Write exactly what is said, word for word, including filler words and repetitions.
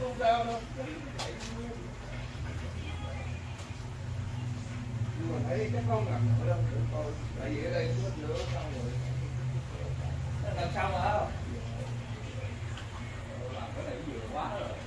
không sao đâu. Nhưng mà thấy chắc không làm nữa đâu, để coi. Tại vì ở đây nó nữa xong rồi. Nó làm xong rồi không? Làm cái này vừa quá rồi.